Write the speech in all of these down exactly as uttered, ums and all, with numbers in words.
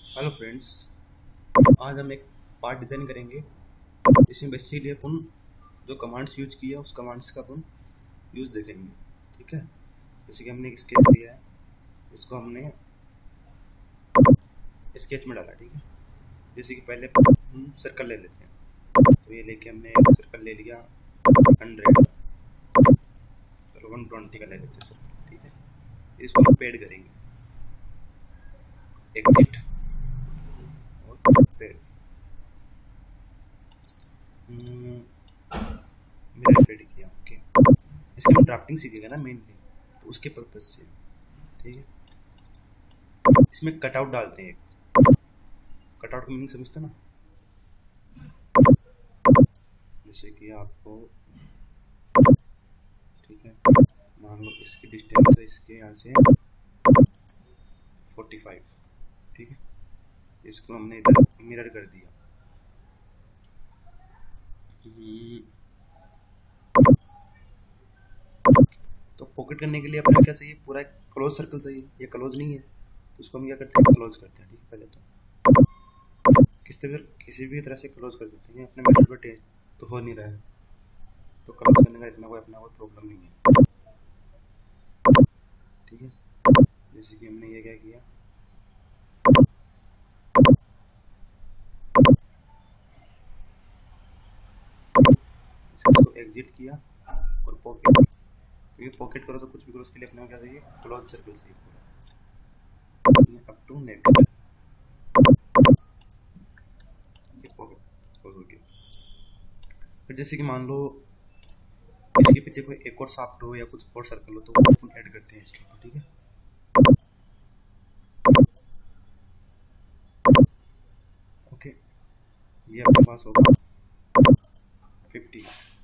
Hello friends, आज हम एक पार्ट डिज़ाइन करेंगे। इसमें बेसिकली अपन जो कमांड्स यूज किए हैं उस कमांड्स का अपन यूज़ देखेंगे। ठीक है, जैसे कि हमने एक स्केच लिया है, इसको हमने स्केच में डाला। ठीक है, जैसे कि पहले हम सर्कल ले लेते हैं, तो ये लेके हमने एक सर्कल ले लिया हंड्रेड, चलो वन ट्वेंटी का ले लेते हैं सर्कल। ठीक है, इसको हम पेड करेंगे, एग्जिट और पेड। मेरा पेड किया। ओके, इसकी हम ड्राफ्टिंग सीखेगा ना मेनली, तो उसके पर्पज से। ठीक है, इसमें कटआउट डालते हैं। कटआउट का मीनिंग समझते ना, जैसे कि आपको ठीक है, मान लो इसकी डिस्टेंस है इसके यहाँ से फोर्टी फाइव। ठीक है, इसको हमने इधर मिरर कर दिया। तो पॉकेट करने के लिए अपने क्या चाहिए, पूरा एक क्लोज सर्कल चाहिए। ये क्लोज नहीं है तो इसको हम क्या करते हैं, क्लोज करते हैं। ठीक है, पहले तो किस तरह किसी भी तरह से क्लोज कर देते हैं। अपने मेथड पर टेस्ट तो हो नहीं रहा है, तो क्लोज करने का इतना कोई अपना कोई प्रॉब्लम नहीं है। ठीक है, जैसे कि हमने ये क्या किया, इसको एग्जिट किया और पॉकेट। तो ये पॉकेट करो तो कुछ भी करो, उसके लिए अपने क्या चाहिए, क्लोज सर्कल चाहिए पूरा अप टू नेक्स्ट। ये पॉकेट क्लोज हो गया। फिर जैसे कि मान लो इसके पीछे कोई एक और शाफ्ट हो या कुछ और सर्कल हो, तो वो अपन ऐड करते हैं इसके ऊपर। ठीक है, ओके, ये अपने पास होगा फिफ्टी।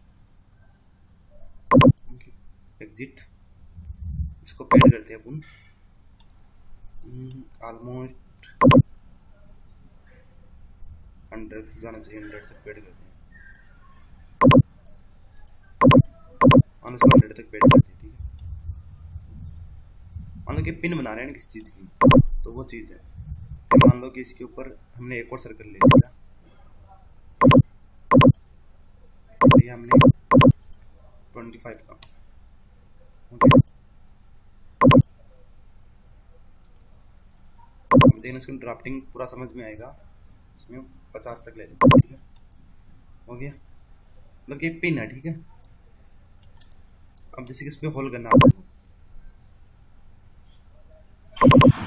ओके, एग्जिट, इसको पेड करते हैं अपन ऑलमोस्ट हंड्रेड तक जाना चाहिए, हंड्रेड तक पेड करते हैं, हंड्रेड तक पेड करते हैं। ठीक है, मान लो कि पिन बना रहे हैं किसी चीज़ की, तो वो चीज़ है। मान लो कि इसके ऊपर हमने एक और सर्कल ले लिया, ये हमने ट्वेंटी फाइव का। ओके, देखना इसकी ड्राफ्टिंग पूरा समझ में आएगा। इसमें पचास तक ले लेते हैं। ठीक है, हो गया, मतलब कि पिन है। ठीक है, अब जैसे कि इस पे होल करना आपको,